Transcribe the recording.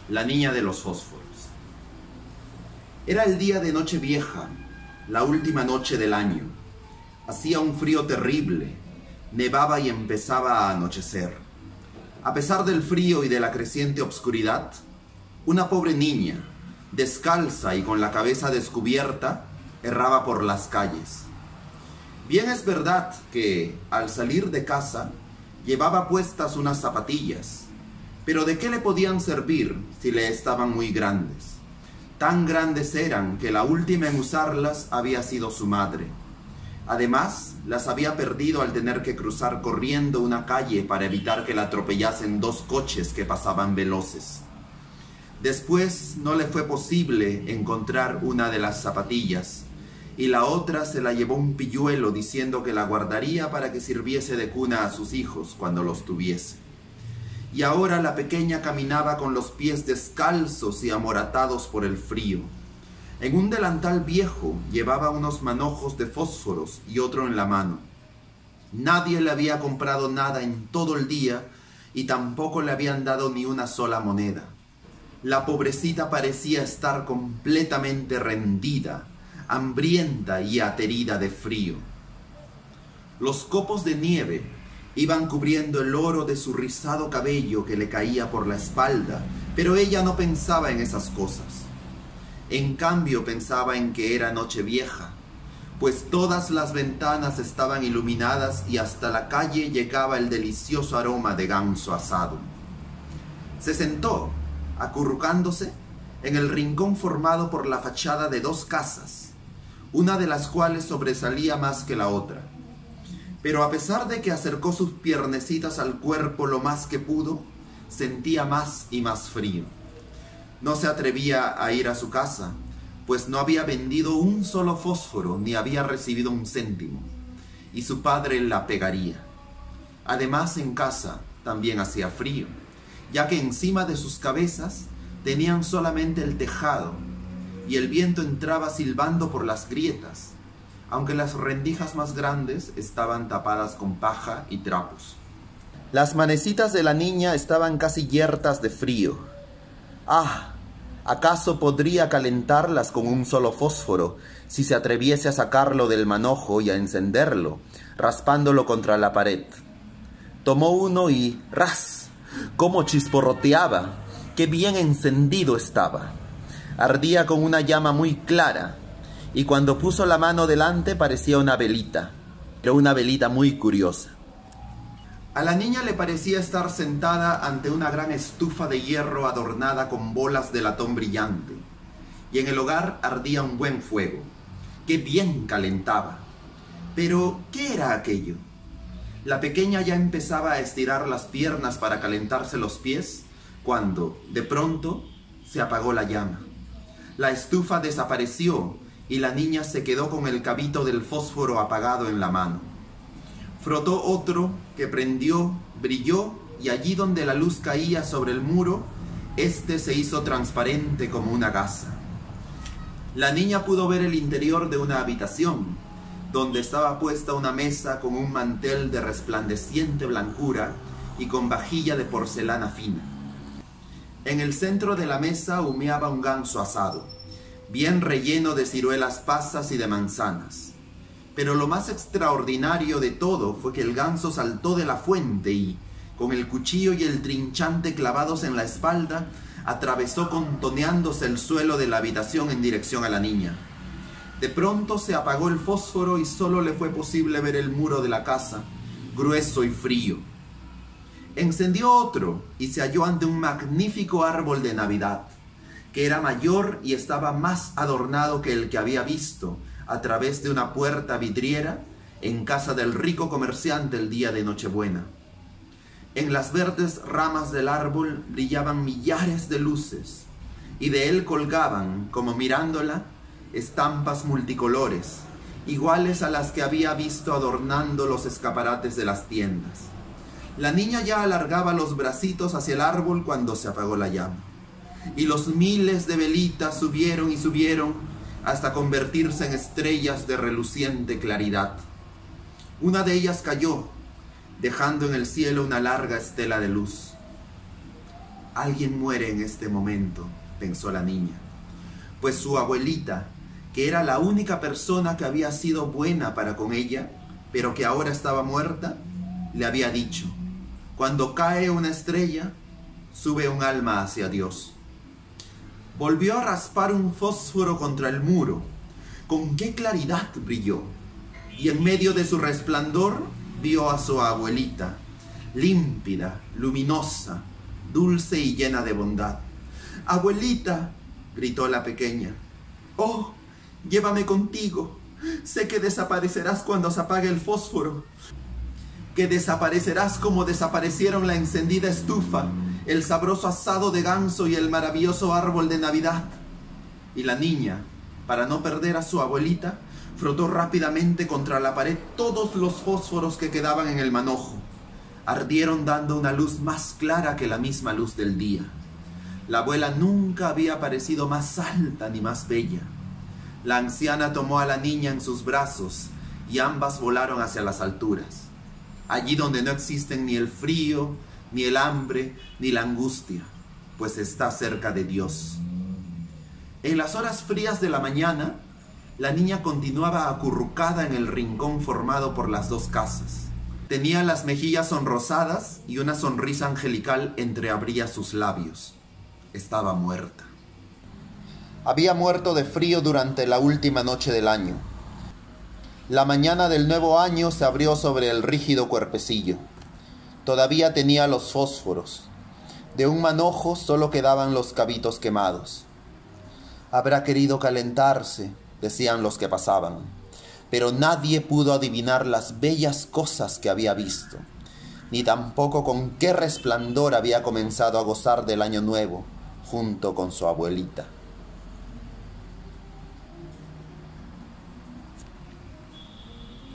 La niña de los fósforos. Era el día de Nochevieja, la última noche del año. Hacía un frío terrible, nevaba y empezaba a anochecer. A pesar del frío y de la creciente obscuridad, una pobre niña, descalza y con la cabeza descubierta, erraba por las calles. Bien es verdad que, al salir de casa, llevaba puestas unas zapatillas, pero ¿de qué le podían servir si le estaban muy grandes? Tan grandes eran que la última en usarlas había sido su madre. Además, las había perdido al tener que cruzar corriendo una calle para evitar que la atropellasen dos coches que pasaban veloces. Después no le fue posible encontrar una de las zapatillas, y la otra se la llevó un pilluelo diciendo que la guardaría para que sirviese de cuna a sus hijos cuando los tuviese. Y ahora la pequeña caminaba con los pies descalzos y amoratados por el frío. En un delantal viejo llevaba unos manojos de fósforos y otro en la mano. Nadie le había comprado nada en todo el día y tampoco le habían dado ni una sola moneda. La pobrecita parecía estar completamente rendida, hambrienta y aterida de frío. Los copos de nieve iban cubriendo el oro de su rizado cabello que le caía por la espalda, pero ella no pensaba en esas cosas. En cambio pensaba en que era Nochevieja, pues todas las ventanas estaban iluminadas y hasta la calle llegaba el delicioso aroma de ganso asado. Se sentó, acurrucándose, en el rincón formado por la fachada de dos casas, una de las cuales sobresalía más que la otra. Pero a pesar de que acercó sus piernecitas al cuerpo lo más que pudo, sentía más y más frío. No se atrevía a ir a su casa, pues no había vendido un solo fósforo ni había recibido un céntimo, y su padre la pegaría. Además, en casa también hacía frío, ya que encima de sus cabezas tenían solamente el tejado, y el viento entraba silbando por las grietas, aunque las rendijas más grandes estaban tapadas con paja y trapos. Las manecitas de la niña estaban casi yertas de frío. ¡Ah! ¿Acaso podría calentarlas con un solo fósforo si se atreviese a sacarlo del manojo y a encenderlo, raspándolo contra la pared? Tomó uno y ¡ras! ¡Cómo chisporroteaba! ¡Qué bien encendido estaba! Ardía con una llama muy clara, y cuando puso la mano delante parecía una velita, pero una velita muy curiosa. A la niña le parecía estar sentada ante una gran estufa de hierro adornada con bolas de latón brillante, y en el hogar ardía un buen fuego. ¡Qué bien calentaba! Pero, ¿qué era aquello? La pequeña ya empezaba a estirar las piernas para calentarse los pies, cuando, de pronto, se apagó la llama. La estufa desapareció, y la niña se quedó con el cabito del fósforo apagado en la mano. Frotó otro que prendió, brilló, y allí donde la luz caía sobre el muro, este se hizo transparente como una gasa. La niña pudo ver el interior de una habitación, donde estaba puesta una mesa con un mantel de resplandeciente blancura y con vajilla de porcelana fina. En el centro de la mesa humeaba un ganso asado, bien relleno de ciruelas pasas y de manzanas. Pero lo más extraordinario de todo fue que el ganso saltó de la fuente y, con el cuchillo y el trinchante clavados en la espalda, atravesó contoneándose el suelo de la habitación en dirección a la niña. De pronto se apagó el fósforo y solo le fue posible ver el muro de la casa, grueso y frío. Encendió otro y se halló ante un magnífico árbol de Navidad, que era mayor y estaba más adornado que el que había visto a través de una puerta vidriera en casa del rico comerciante el día de Nochebuena. En las verdes ramas del árbol brillaban millares de luces, y de él colgaban, como mirándola, estampas multicolores, iguales a las que había visto adornando los escaparates de las tiendas. La niña ya alargaba los bracitos hacia el árbol cuando se apagó la llama, y los miles de velitas subieron y subieron hasta convertirse en estrellas de reluciente claridad. Una de ellas cayó, dejando en el cielo una larga estela de luz. Alguien muere en este momento, pensó la niña, pues su abuelita, que era la única persona que había sido buena para con ella, pero que ahora estaba muerta, le había dicho: cuando cae una estrella, sube un alma hacia Dios. Volvió a raspar un fósforo contra el muro. Con qué claridad brilló, y en medio de su resplandor vio a su abuelita, límpida, luminosa, dulce y llena de bondad. «Abuelita», gritó la pequeña, «oh, llévame contigo. Sé que desaparecerás cuando se apague el fósforo, que desaparecerás como desaparecieron la encendida estufa, el sabroso asado de ganso y el maravilloso árbol de Navidad». Y la niña, para no perder a su abuelita, frotó rápidamente contra la pared todos los fósforos que quedaban en el manojo. Ardieron dando una luz más clara que la misma luz del día. La abuela nunca había parecido más alta ni más bella. La anciana tomó a la niña en sus brazos y ambas volaron hacia las alturas, allí donde no existen ni el frío, ni el hambre, ni la angustia, pues está cerca de Dios. En las horas frías de la mañana, la niña continuaba acurrucada en el rincón formado por las dos casas. Tenía las mejillas sonrosadas y una sonrisa angelical entreabría sus labios. Estaba muerta. Había muerto de frío durante la última noche del año. La mañana del nuevo año se abrió sobre el rígido cuerpecillo. Todavía tenía los fósforos. De un manojo solo quedaban los cabitos quemados. «Habrá querido calentarse», decían los que pasaban, pero nadie pudo adivinar las bellas cosas que había visto, ni tampoco con qué resplandor había comenzado a gozar del año nuevo junto con su abuelita.